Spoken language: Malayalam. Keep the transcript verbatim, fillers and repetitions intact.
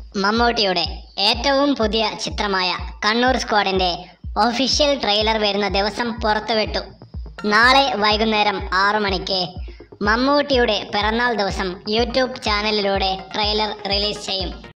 മമ്മൂട്ടിയുടെ ഏറ്റവും പുതിയ ചിത്രമായ കണ്ണൂർ സ്ക്വാഡിന്റെ ഒഫീഷ്യൽ ട്രെയിലർ വരുന്ന ദിവസം പുറത്തുവിട്ടു. നാളെ വൈകുന്നേരം ആറു മണിക്ക് മമ്മൂട്ടിയുടെ പിറന്നാൾ ദിവസം യൂട്യൂബ് ചാനലിലൂടെ ട്രെയിലർ റിലീസ് ചെയ്യും.